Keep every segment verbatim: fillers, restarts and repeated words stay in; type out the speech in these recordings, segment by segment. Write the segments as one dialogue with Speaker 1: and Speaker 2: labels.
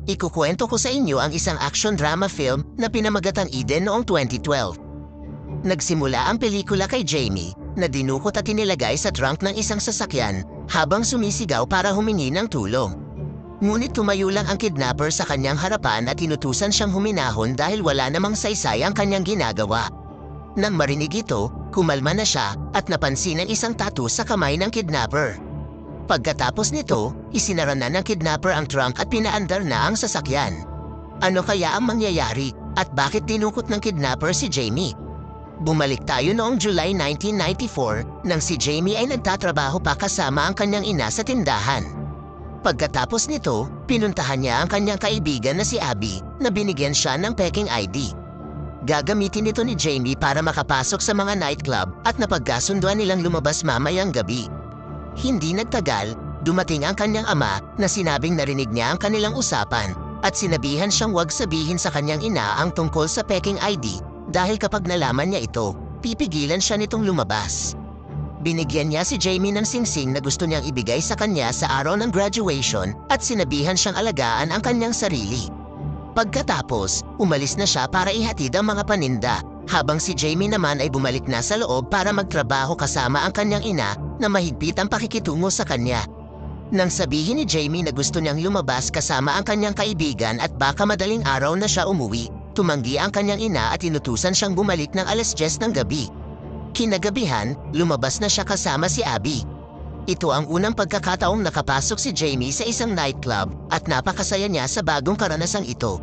Speaker 1: ikukwento ko sa inyo ang isang action drama film na pinamagatang Eden noong twenty twelve. Nagsimula ang pelikula kay Jamie na dinukot at inilagay sa trunk ng isang sasakyan habang sumisigaw para humingi ng tulong. Ngunit tumayo lang ang kidnapper sa kanyang harapan at inutusan siyang huminahon dahil wala namang saysay ang kanyang ginagawa. Nang marinig ito, kumalma na siya at napansin ang isang tattoo sa kamay ng kidnapper. Pagkatapos nito, isinara na ng kidnapper ang trunk at pinaandar na ang sasakyan. Ano kaya ang mangyayari at bakit dinukot ng kidnapper si Jamie? Bumalik tayo noong July nineteen ninety-four nang si Jamie ay nagtatrabaho pa kasama ang kanyang ina sa tindahan. Pagkatapos nito, pinuntahan niya ang kanyang kaibigan na si Abby na binigyan siya ng peking I D. Gagamitin ito ni Jamie para makapasok sa mga nightclub at napagkasunduan nilang lumabas mamayang gabi. Hindi nagtagal, dumating ang kanyang ama na sinabing narinig niya ang kanilang usapan at sinabihan siyang huwag sabihin sa kanyang ina ang tungkol sa peking I D dahil kapag nalaman niya ito, pipigilan siya nitong lumabas. Binigyan niya si Jamie ng singsing na gusto niyang ibigay sa kanya sa araw ng graduation at sinabihan siyang alagaan ang kanyang sarili. Pagkatapos, umalis na siya para ihatid ang mga paninda, habang si Jamie naman ay bumalik na sa loob para magtrabaho kasama ang kanyang ina na mahigpit ang pakikitungo sa kanya. Nang sabihin ni Jamie na gusto niyang lumabas kasama ang kanyang kaibigan at baka madaling araw na siya umuwi, tumanggi ang kanyang ina at inutusan siyang bumalik ng alas diyes ng gabi. Kinagabihan, lumabas na siya kasama si Abby. Ito ang unang pagkakataong nakapasok si Jamie sa isang nightclub at napakasaya niya sa bagong karanasang ito.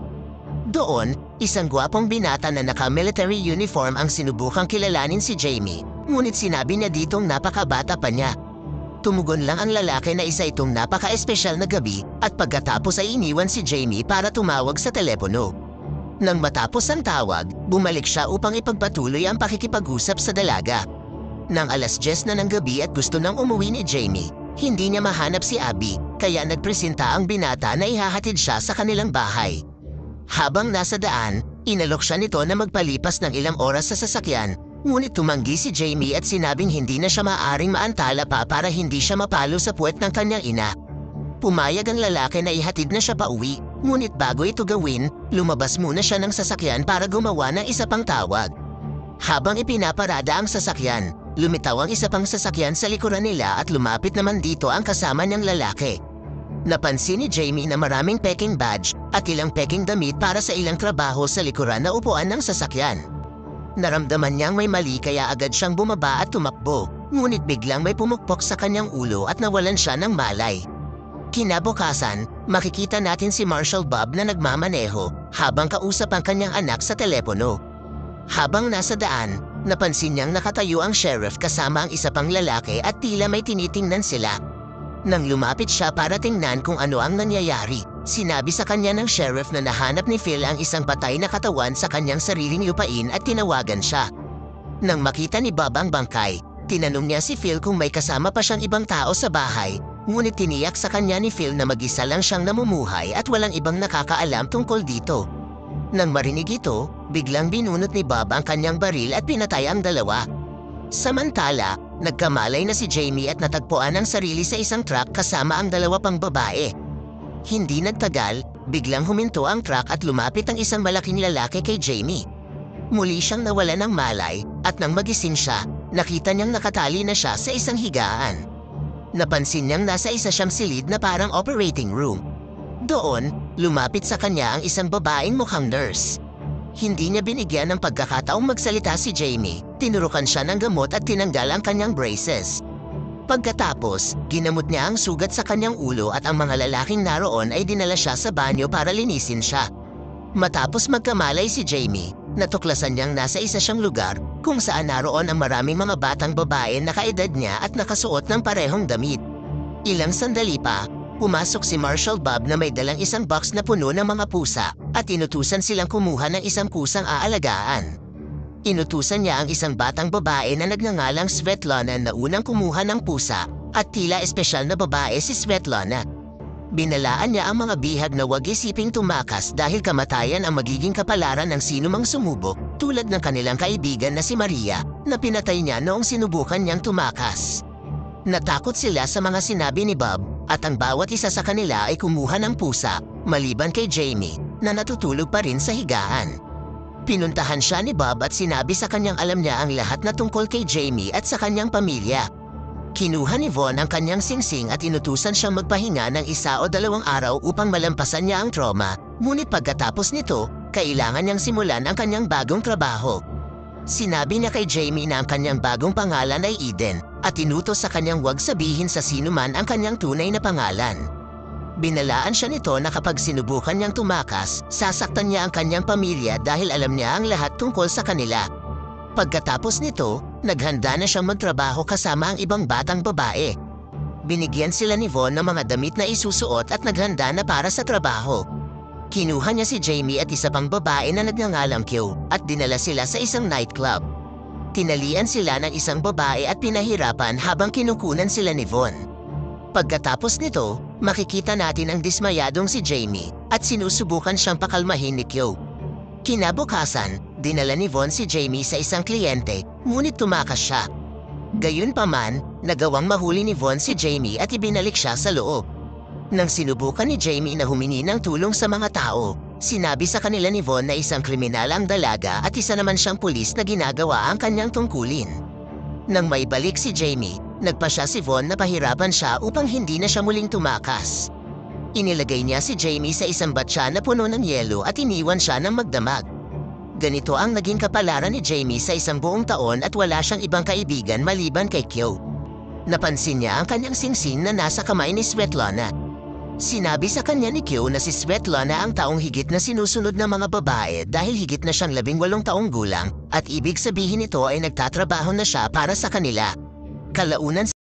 Speaker 1: Doon, isang gwapong binata na naka-military uniform ang sinubukang kilalanin si Jamie, ngunit sinabi niya ditong napakabata pa niya. Tumugon lang ang lalaki na isa itong napaka-espesyal na gabi at pagkatapos ay iniwan si Jamie para tumawag sa telepono. Nang matapos ang tawag, bumalik siya upang ipagpatuloy ang pakikipag-usap sa dalaga. Nang alas diyes na ng gabi at gusto nang umuwi ni Jamie, hindi niya mahanap si Abby kaya nagpresenta ang binata na ihahatid siya sa kanilang bahay. Habang nasa daan, inalok siya nito na magpalipas ng ilang oras sa sasakyan, ngunit tumanggi si Jamie at sinabing hindi na siya maaaring maantala pa para hindi siya mapalo sa puwet ng kanyang ina. Pumayag ang lalaki na ihatid na siya pauwi, ngunit bago ito gawin, lumabas muna siya ng sasakyan para gumawa ng isa pang tawag. Habang ipinaparada ang sasakyan, lumitaw ang isa pang sasakyan sa likuran nila at lumapit naman dito ang kasama niyang lalaki. Napansin ni Jamie na maraming peking badge at ilang peking damit para sa ilang trabaho sa likuran na upuan ng sasakyan. Naramdaman niyang may mali kaya agad siyang bumaba at tumakbo, ngunit biglang may pumukpok sa kanyang ulo at nawalan siya ng malay. Kinabukasan, makikita natin si Marshal Bob na nagmamaneho habang kausap ang kanyang anak sa telepono. Habang nasa daan, napansin niyang nakatayo ang sheriff kasama ang isa pang lalaki at tila may tinitingnan sila. Nang lumapit siya para tingnan kung ano ang nangyayari, sinabi sa kanya ng sheriff na nahanap ni Phil ang isang patay na katawan sa kanyang sariling lupain at tinawagan siya. Nang makita ni Bob ang bangkay, tinanong niya si Phil kung may kasama pa siyang ibang tao sa bahay, ngunit tiniyak sa kanya ni Phil na mag-isa lang siyang namumuhay at walang ibang nakakaalam tungkol dito. Nang marinig ito, biglang binunot ni Bob ang kanyang baril at pinatay ang dalawa. Samantala, nagkamalay na si Jamie at natagpuan ang sarili sa isang truck kasama ang dalawa pang babae. Hindi nagtagal, biglang huminto ang truck at lumapit ang isang malaking lalaki kay Jamie. Muli siyang nawalan ng malay at nang magising siya, nakita niyang nakatali na siya sa isang higaan. Napansin niyang nasa isa siyang silid na parang operating room. Doon, lumapit sa kanya ang isang babaeng mukhang nurse. Hindi niya binigyan ng pagkakataong magsalita si Jamie, tinurukan siya ng gamot at tinanggal ang kanyang braces. Pagkatapos, ginamot niya ang sugat sa kanyang ulo at ang mga lalaking naroon ay dinala siya sa banyo para linisin siya. Matapos magkamalay si Jamie, natuklasan niyang nasa isa siyang lugar kung saan naroon ang maraming mga batang babae na kaedad niya at nakasuot ng parehong damit. Ilang sandali pa, pumasok si Marshal Bob na may dalang isang box na puno ng mga pusa at inutusan silang kumuha ng isang pusang aalagaan. Inutusan niya ang isang batang babae na nagngangalang Svetlana na unang kumuha ng pusa at tila espesyal na babae si Svetlana. Binalaan niya ang mga bihag na huwag isiping tumakas dahil kamatayan ang magiging kapalaran ng sinumang sumubok tulad ng kanilang kaibigan na si Maria na pinatay niya noong sinubukan niyang tumakas. Natakot sila sa mga sinabi ni Bob, at ang bawat isa sa kanila ay kumuha ng pusa, maliban kay Jamie, na natutulog pa rin sa higaan. Pinuntahan siya ni Bob at sinabi sa kanyang alam niya ang lahat na tungkol kay Jamie at sa kanyang pamilya. Kinuha ni Vaughn ang kanyang singsing at inutusan siyang magpahinga ng isa o dalawang araw upang malampasan niya ang trauma, ngunit pagkatapos nito, kailangan niyang simulan ang kanyang bagong trabaho. Sinabi niya kay Jamie na ang kanyang bagong pangalan ay Eden at inutos sa kanyang huwag sabihin sa sino man ang kanyang tunay na pangalan. Binalaan siya nito na kapag sinubukan niyang tumakas, sasaktan niya ang kanyang pamilya dahil alam niya ang lahat tungkol sa kanila. Pagkatapos nito, naghanda na siyang magtrabaho kasama ang ibang batang babae. Binigyan sila ni Vaughn ng mga damit na isusuot at naghanda na para sa trabaho. Kinuha niya si Jamie at isa pang babae na nagngangalang Q at dinala sila sa isang nightclub. Tinalian sila ng isang babae at pinahirapan habang kinukunan sila ni Vaughn. Pagkatapos nito, makikita natin ang dismayadong si Jamie at sinusubukan siyang pakalmahin ni Q. Kinabukasan, dinala ni Vaughn si Jamie sa isang kliyente, ngunit tumakas siya. Gayunpaman, nagawang mahuli ni Vaughn si Jamie at ibinalik siya sa loob. Nang sinubukan ni Jamie na humingi ng tulong sa mga tao, sinabi sa kanila ni Vaughn na isang kriminal ang dalaga at isa naman siyang pulis na ginagawa ang kanyang tungkulin. Nang may balik si Jamie, nagpa siya si Vaughn na pahirapan siya upang hindi na siya muling tumakas. Inilagay niya si Jamie sa isang batya na puno ng yelo at iniwan siya ng magdamag. Ganito ang naging kapalaran ni Jamie sa isang buong taon at wala siyang ibang kaibigan maliban kay Q. Napansin niya ang kanyang singsing na nasa kamay ni Svetlana. Sinabi sa kanya ni Q na si Svetlana ang taong higit na sinusunod ng mga babae dahil higit na siyang labing walong taong gulang at ibig sabihin nito ay nagtatrabaho na siya para sa kanila. Kalaunan
Speaker 2: Sa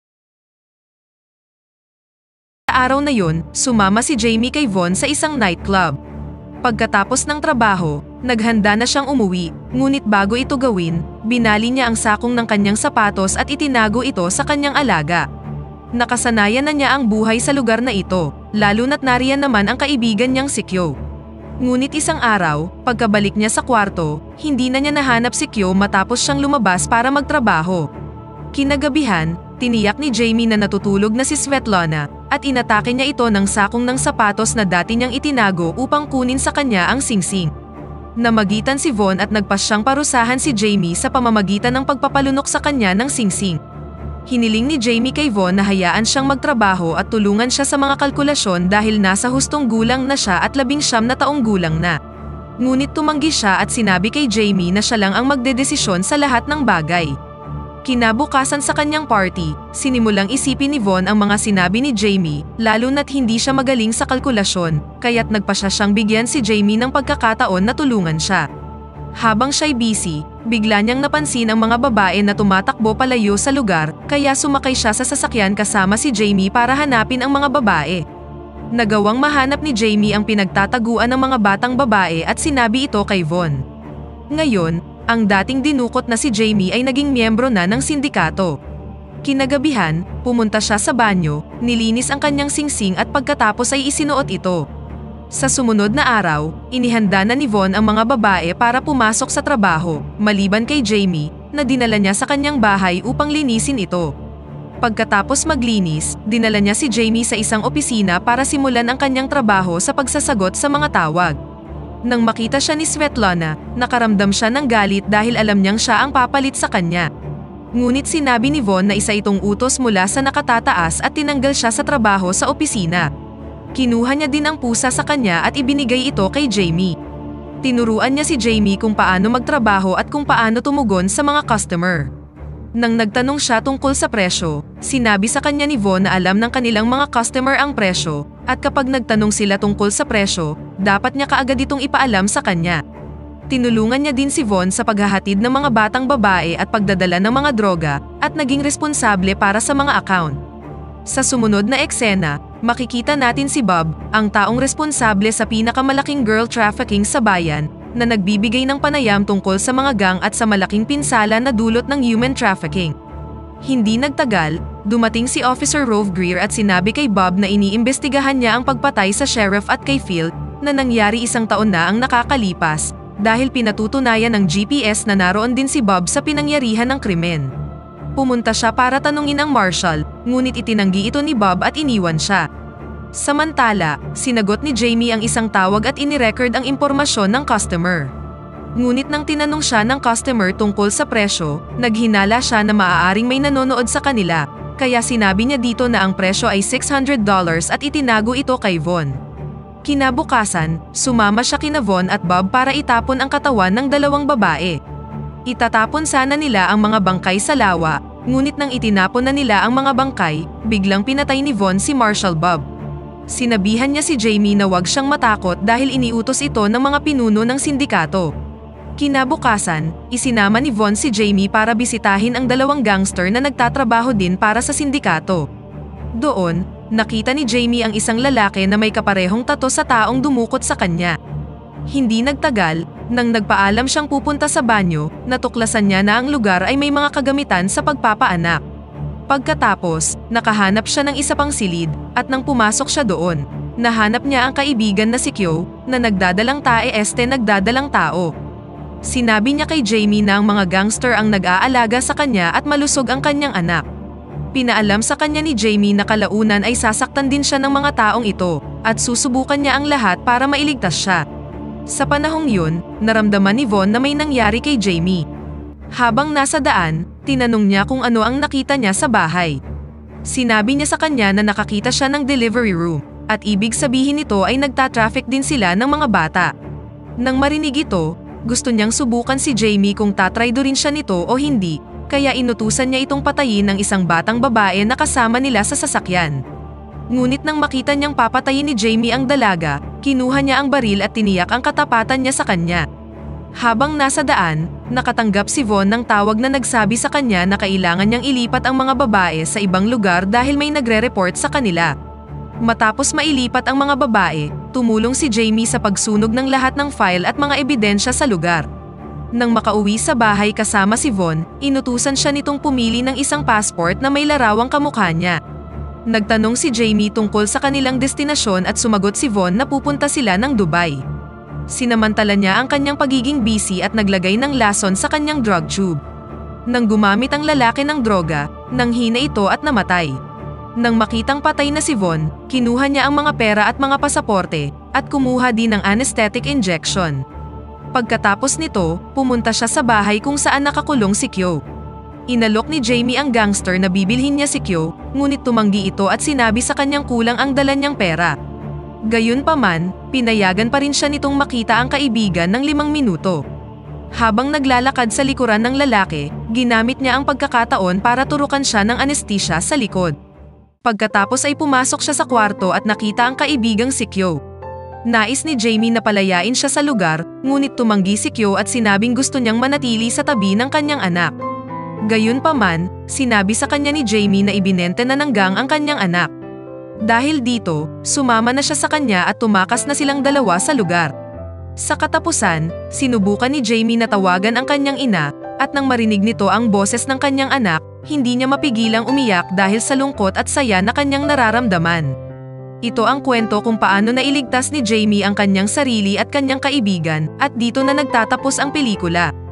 Speaker 2: araw na yun, sumama si Jamie kay Vaughn sa isang nightclub. Pagkatapos ng trabaho, naghanda na siyang umuwi, ngunit bago ito gawin, binali niya ang sakong ng kanyang sapatos at itinago ito sa kanyang alaga. Nakasanayan na niya ang buhay sa lugar na ito, lalo na't nariyan naman ang kaibigan niyang si Q. Ngunit isang araw, pagkabalik niya sa kwarto, hindi na niya nahanap si Q matapos siyang lumabas para magtrabaho. Kinagabihan, tiniyak ni Jamie na natutulog na si Svetlana at inatake niya ito ng sakong ng sapatos na dati niyang itinago upang kunin sa kanya ang singsing. Namagitan si Vaughn at nagpasyang parusahan si Jamie sa pamamagitan ng pagpapalunok sa kanya ng singsing. Hiniling ni Jamie kay Vaughn na hayaan siyang magtrabaho at tulungan siya sa mga kalkulasyon dahil nasa hustong gulang na siya at labing siyam na taong gulang na. Ngunit tumanggi siya at sinabi kay Jamie na siya lang ang magdedesisyon sa lahat ng bagay. Kinabukasan sa kanyang party, sinimulang isipin ni Vaughn ang mga sinabi ni Jamie, lalo na't hindi siya magaling sa kalkulasyon, kaya't nagpasya siyang bigyan si Jamie ng pagkakataon na tulungan siya. Habang siya'y busy, bigla niyang napansin ang mga babae na tumatakbo palayo sa lugar, kaya sumakay siya sa sasakyan kasama si Jamie para hanapin ang mga babae. Nagawang mahanap ni Jamie ang pinagtataguan ng mga batang babae at sinabi ito kay Vaughn. Ngayon, ang dating dinukot na si Jamie ay naging miyembro na ng sindikato. Kinagabihan, pumunta siya sa banyo, nilinis ang kanyang singsing at pagkatapos ay isinuot ito. Sa sumunod na araw, inihanda na ni Vaughn ang mga babae para pumasok sa trabaho, maliban kay Jamie, na dinala niya sa kanyang bahay upang linisin ito. Pagkatapos maglinis, dinala niya si Jamie sa isang opisina para simulan ang kanyang trabaho sa pagsasagot sa mga tawag. Nang makita siya ni Svetlana, nakaramdam siya ng galit dahil alam niyang siya ang papalit sa kanya. Ngunit sinabi ni Vaughn na isa itong utos mula sa nakatataas at tinanggal siya sa trabaho sa opisina. Kinuha niya din ang pusa sa kanya at ibinigay ito kay Jamie. Tinuruan niya si Jamie kung paano magtrabaho at kung paano tumugon sa mga customer. Nang nagtanong siya tungkol sa presyo, sinabi sa kanya ni Vaughn na alam ng kanilang mga customer ang presyo, at kapag nagtanong sila tungkol sa presyo, dapat niya kaagad itong ipaalam sa kanya. Tinulungan niya din si Vaughn sa paghahatid ng mga batang babae at pagdadala ng mga droga, at naging responsable para sa mga account. Sa sumunod na eksena, makikita natin si Bob, ang taong responsable sa pinakamalaking girl trafficking sa bayan, na nagbibigay ng panayam tungkol sa mga gang at sa malaking pinsala na dulot ng human trafficking. Hindi nagtagal, dumating si Officer Rove Greer at sinabi kay Bob na iniimbestigahan niya ang pagpatay sa sheriff at kay Phil, na nangyari isang taon na ang nakakalipas, dahil pinatutunayan ng G P S na naroon din si Bob sa pinangyarihan ng krimen. Pumunta siya para tanungin ang marshal, ngunit itinanggi ito ni Bob at iniwan siya. Samantala, sinagot ni Jamie ang isang tawag at inirecord ang impormasyon ng customer. Ngunit nang tinanong siya ng customer tungkol sa presyo, naghinala siya na maaaring may nanonood sa kanila, kaya sinabi niya dito na ang presyo ay six hundred dollars at itinago ito kay Von. Kinabukasan, sumama siya kina Von at Bob para itapon ang katawan ng dalawang babae. Itatapon sana nila ang mga bangkay sa lawa, ngunit nang itinapon na nila ang mga bangkay, biglang pinatay ni Von si Marshal Bob. Sinabihan niya si Jamie na huwag siyang matakot dahil iniutos ito ng mga pinuno ng sindikato. Kinabukasan, isinama ni Von si Jamie para bisitahin ang dalawang gangster na nagtatrabaho din para sa sindikato. Doon, nakita ni Jamie ang isang lalaki na may kaparehong tato sa taong dumukot sa kanya. Hindi nagtagal, nang nagpaalam siyang pupunta sa banyo, natuklasan niya na ang lugar ay may mga kagamitan sa pagpapaanak. Pagkatapos, nakahanap siya ng isa pang silid, at nang pumasok siya doon, nahanap niya ang kaibigan na si Kyo, na nagdadalang tae este nagdadalang tao. Sinabi niya kay Jamie na ang mga gangster ang nag-aalaga sa kanya at malusog ang kanyang anak. Pinaalam sa kanya ni Jamie na kalaunan ay sasaktan din siya ng mga taong ito, at susubukan niya ang lahat para mailigtas siya. Sa panahong yun, naramdaman ni Von na may nangyari kay Jamie. Habang nasa daan, tinanong niya kung ano ang nakita niya sa bahay. Sinabi niya sa kanya na nakakita siya ng delivery room, at ibig sabihin nito ay nagta-traffic din sila ng mga bata. Nang marinig ito, gusto niyang subukan si Jamie kung tatraydo rin siya nito o hindi, kaya inutusan niya itong patayin ng isang batang babae na kasama nila sa sasakyan. Ngunit nang makita niyang papatayin ni Jamie ang dalaga, kinuha niya ang baril at tiniyak ang katapatan niya sa kanya. Habang nasa daan, nakatanggap si Von ng tawag na nagsabi sa kanya na kailangan niyang ilipat ang mga babae sa ibang lugar dahil may nagre-report sa kanila. Matapos mailipat ang mga babae, tumulong si Jamie sa pagsunog ng lahat ng file at mga ebidensya sa lugar. Nang makauwi sa bahay kasama si Von, inutusan siya nitong pumili ng isang passport na may larawang kamukha niya. Nagtanong si Jamie tungkol sa kanilang destinasyon at sumagot si Von na pupunta sila ng Dubai. Sinamantala niya ang kanyang pagiging busy at naglagay ng lason sa kanyang drug tube. Nang gumamit ang lalaki ng droga, nanghina ito at namatay. Nang makitang patay na si Von, kinuha niya ang mga pera at mga pasaporte, at kumuha din ng anesthetic injection. Pagkatapos nito, pumunta siya sa bahay kung saan nakakulong si Kyo. Inalok ni Jamie ang gangster na bibilhin niya si Kyo, ngunit tumanggi ito at sinabi sa kanyang kulang ang dala niyang pera. Gayunpaman, pinayagan pa rin siya nitong makita ang kaibigan ng limang minuto. Habang naglalakad sa likuran ng lalaki, ginamit niya ang pagkakataon para turukan siya ng anesthesia sa likod. Pagkatapos ay pumasok siya sa kwarto at nakita ang kaibigang si Kyo. Nais ni Jamie na palayain siya sa lugar, ngunit tumanggi si Kyo at sinabing gusto niyang manatili sa tabi ng kanyang anak. Gayunpaman, sinabi sa kanya ni Jamie na ibinenta na ng gang ang kanyang anak. Dahil dito, sumama na siya sa kanya at tumakas na silang dalawa sa lugar. Sa katapusan, sinubukan ni Jamie na tawagan ang kanyang ina, at nang marinig nito ang boses ng kanyang anak, hindi niya mapigilang umiyak dahil sa lungkot at saya na kanyang nararamdaman. Ito ang kwento kung paano nailigtas ni Jamie ang kanyang sarili at kanyang kaibigan, at dito na nagtatapos ang pelikula.